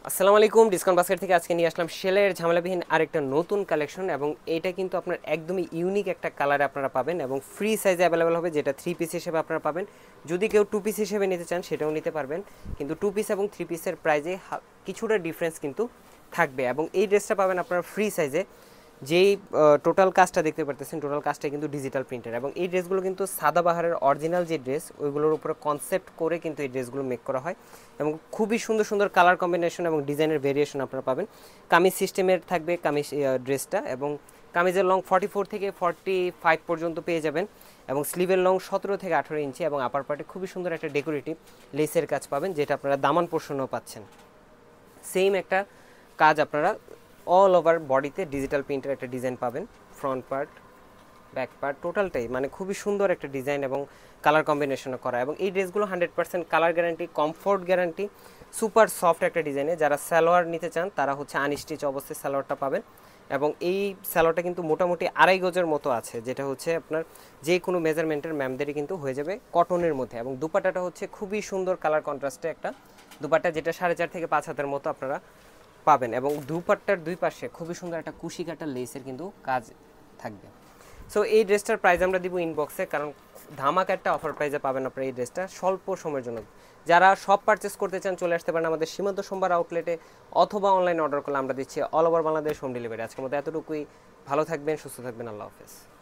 আসসালামু আলাইকুম, discount basket থেকে আজকে নিয়ে আসলাম সেলের ঝামেলাবিহীন আরেকটা নতুন কালেকশন এবং এটা কিন্তু আপনার একদমই ইউনিক একটা কালারে আপনারা পাবেন এবং ফ্রি সাইজে অ্যাভেলেবেল হবে, যেটা 3 পিস হিসেবে আপনারা পাবেন। যদি কেউ 2 পিস হিসেবে নিতে চান সেটাও নিতে পারবেন, কিন্তু 2 পিস এবং 3 পিসের প্রাইজে কিছুটা ডিফারেন্স কিন্তু থাকবে। এবং এই ড্রেসটা পাবেন আপনারা ফ্রি সাইজে। যেই টোটাল কাজটা দেখতে পারতেছেন, টোটাল কাজটা কিন্তু ডিজিটাল প্রিন্টের এবং এই ড্রেসগুলো কিন্তু সাদাবাহারের অরিজিনাল যে ড্রেস ওইগুলোর উপরে কনসেপ্ট করে কিন্তু এই ড্রেসগুলো মেক করা হয় এবং খুবই সুন্দর সুন্দর কালার কম্বিনেশন এবং ডিজাইনের ভেরিয়েশন আপনারা পাবেন। কামিজ সিস্টেমের থাকবে কামিজ ড্রেসটা, এবং কামিজের লং 44 থেকে 45 পর্যন্ত পেয়ে যাবেন এবং স্লিভের লং 17 থেকে 18 ইঞ্চি এবং আপার পার্টে খুবই সুন্দর একটা ডেকোরেটিভ লেসের কাজ পাবেন, যেটা আপনারা দামান পোর্শনও পাচ্ছেন। সেম একটা কাজ আপনারা অল ওভার বডিতে ডিজিটাল প্রিন্টের একটা ডিজাইন পাবেন। ফ্রন্ট পার্ট, ব্যাক পার্ট টোটালটাই মানে খুবই সুন্দর একটা ডিজাইন এবং কালার কম্বিনেশনও করা। এবং এই ড্রেসগুলো 100% colour guarantee, comfort guarantee, super soft একটা ডিজাইনে। যারা সালোয়ার নিতে চান তারা হচ্ছে আনস্টিচ অবস্থায় সালোয়ারটা পাবেন এবং এই সালোয়ারটা কিন্তু মোটামুটি 2.5 গজের মতো আছে, যেটা হচ্ছে আপনার যে কোনো মেজারমেন্টের ম্যামদেরই কিন্তু হয়ে যাবে কটনের মধ্যে। এবং দুপাট্টাটা হচ্ছে খুবই সুন্দর কালার কন্ট্রাস্টে একটা দুপাট্টা, যেটা 4.5 থেকে 5 হাতের মতো আপনারা পাবেন এবং দুপাট্টার দুই পাশে খুবই সুন্দর একটা কুশি কাটা লেসের কিন্তু কাজ থাকবে। সো এই ড্রেসটার প্রাইস আমরা দিব ইনবক্সে, কারণ ধামাকা একটা অফার প্রাইসে পাবেন আপনারা এই ড্রেসটা স্বল্প সময়ের জন্য। যারা সব পারচেস করতে চান চলে আসতে পারেন আমাদের সীমান্ত সোমবার আউটলেটে, অথবা অনলাইন অর্ডার করলে আমরা দিচ্ছি all over Bangladesh home delivery. আজকের মতো এতটুকুই। ভালো থাকবেন, সুস্থ থাকবেন, আল্লাহ হাফেজ।